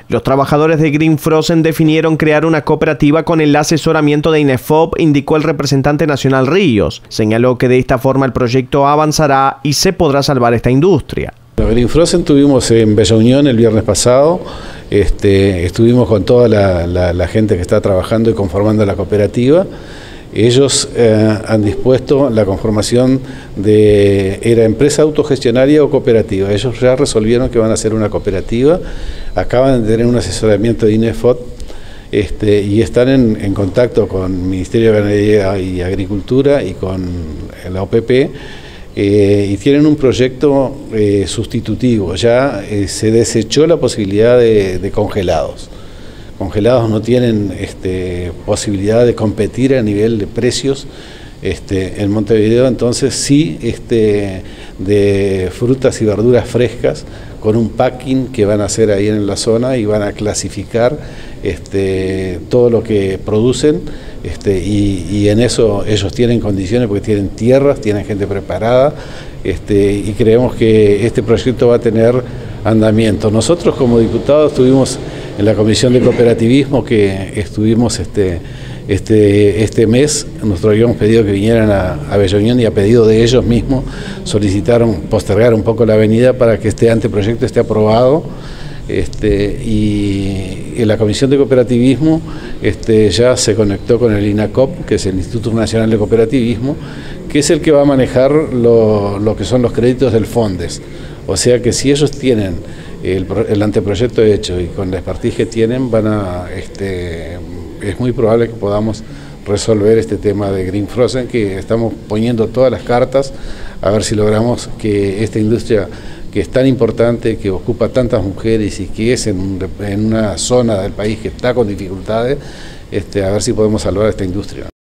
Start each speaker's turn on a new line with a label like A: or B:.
A: Los trabajadores de Green Frozen definieron crear una cooperativa con el asesoramiento de INEFOP, indicó el representante nacional Ríos. Señaló que de esta forma el proyecto avanzará y se podrá salvar esta industria.
B: Green Frozen tuvimos en Bella Unión el viernes pasado, estuvimos con toda la gente que está trabajando y conformando la cooperativa. Ellos han dispuesto la conformación era empresa autogestionaria o cooperativa. Ellos ya resolvieron que van a ser una cooperativa, acaban de tener un asesoramiento de INEFOP y están en contacto con el Ministerio de Ganadería y Agricultura y con la OPP. Y tienen un proyecto sustitutivo. Ya se desechó la posibilidad de congelados. Congelados no tienen posibilidad de competir a nivel de precios en Montevideo, entonces sí de frutas y verduras frescas con un packing que van a hacer ahí en la zona y van a clasificar todo lo que producen y en eso ellos tienen condiciones porque tienen tierras, tienen gente preparada y creemos que este proyecto va a tener andamiento. Nosotros como diputados estuvimos en la Comisión de Cooperativismo que estuvimos este mes, nosotros habíamos pedido que vinieran a Bella Unión y a pedido de ellos mismos solicitaron postergar un poco la venida para que este anteproyecto esté aprobado. Y en la Comisión de Cooperativismo ya se conectó con el INACOP, que es el Instituto Nacional de Cooperativismo, que es el que va a manejar lo que son los créditos del FONDES. O sea que si ellos tienen el anteproyecto hecho y con la expertise que tienen, es muy probable que podamos resolver este tema de Green Frozen, que estamos poniendo todas las cartas a ver si logramos que esta industria que es tan importante, que ocupa tantas mujeres y que es en una zona del país que está con dificultades, a ver si podemos salvar esta industria.